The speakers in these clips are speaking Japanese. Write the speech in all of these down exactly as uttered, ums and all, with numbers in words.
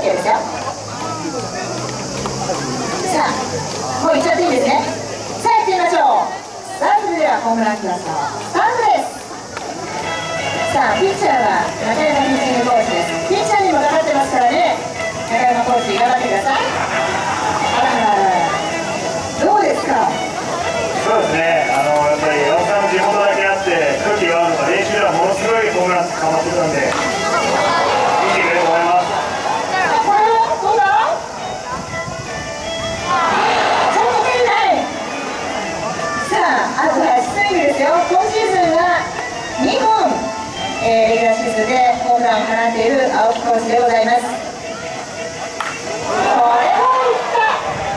ケー ですよ。さあもういっちゃっていいですね。さあ行ってみましょう。さあそれではホームランクラスのスタートです。さあピッチャーは中山ピッチングコーチです。ピッチャーにもかかってますからね、中山コーチ頑張ってください。あらららどうですか。 そうですね、あのやっぱり山本さんの地元だけあって空気があるのが練習ではものすごいホームラン捕まってたんで、いいしてくれると思います。 これはどうだ。ちょっと出ない。さああとはスイングですよ。今シーズンはにほん、えー、レギュラーシーズンでホームランを放っている青木コーチでございます。これは打った。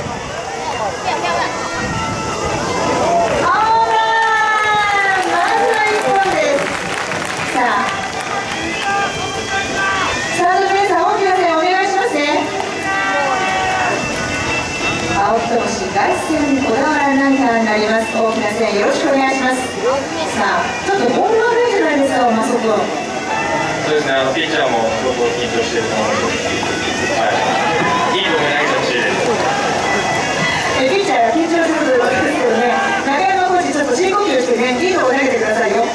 外線にこだわらないからになります。大きな声援よろしくお願いします。さあちょっとボール悪いじゃないですか、マソ君。 そうですね、あのピッチャーも相当緊張してると思うので、はい、いいところに投げてほしいです。 えピッチャーが緊張するというわけですけどね、中山コーチちょっと深呼吸してね、いいところ投げてくださいよ。ち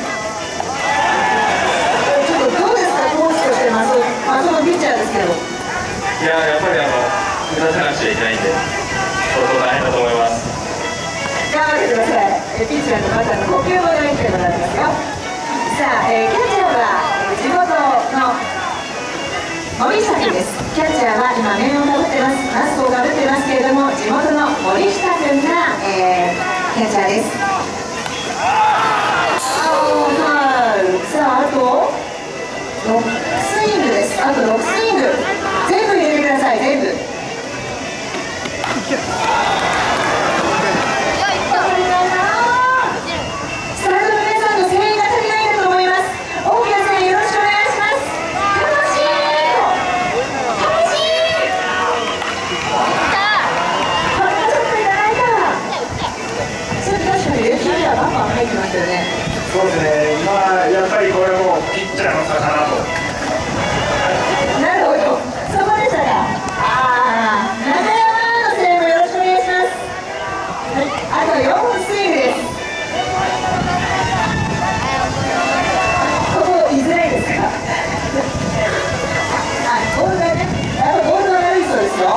ょっとどうですか、コーチとしてマソマソのピッチャーですけど。 いややっぱりあの打たせなくちゃいけないんで相当大変だと思います。 頑張ってください。えピッチャーのまたの呼吸も大事でございますよ。さあ、えー、キャッチャーは地元の森下君です。キャッチャーは今面をかぶってます、マスクをかぶってますけれども、地元の森下君が、えー、キャッチャーです。はい、さああとろくスイングです。あとろくスイング全部入れてください。全部そうですね、まあやっぱりこれもピッチャーの差かなと。 なるほど、そこでしたか。ああ、中山の声援もよろしくお願いします。はい、あとよんスイングです。ここ言いづらいですか。あ、ボールがね、やっぱボールが悪いそうですよ。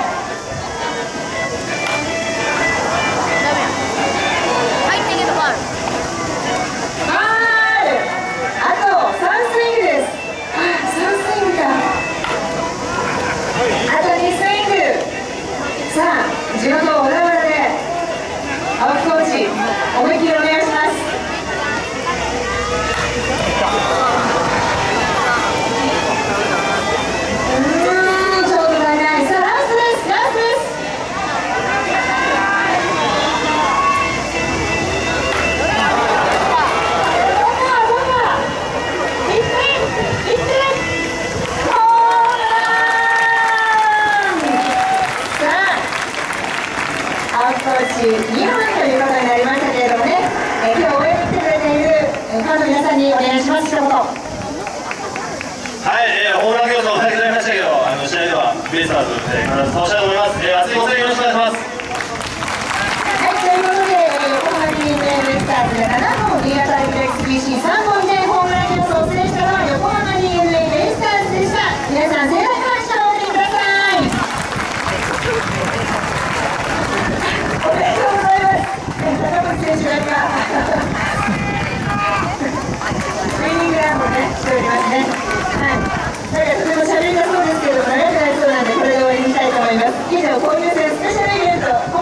地元小田原で青木コーチ思いっきりお願いします。うーんちょっと長い。さあラストです、ラストです。どうかどうかいっていってホームラン。さあ青木コーチにほんということになりましたけれどもね、えー、今日応援に来てくれているファンの皆さんにお願いします。一言。はい、 えー、ホームラン競争早くなりましたけど、あの試合ではベイスターズで必ず倒したいと思います。えー、熱いご声援よろしくお願いします。 はい、ということで、横浜 ディーエヌエー ベイスターズでななほん、新潟アルプレックス ビーシーさんぼんでホームラン競争を制したのは横浜 ディーエヌエー ベイスターズでした。皆さん盛大な拍手をお送りください。おめでとうございます。高松選手が今ウイニングランもねしておりますね。はい、なんかとても喋りたそうですけれども長くなりそうなんでこれで終わりにしたいと思います。以上交流戦スペシャルイベント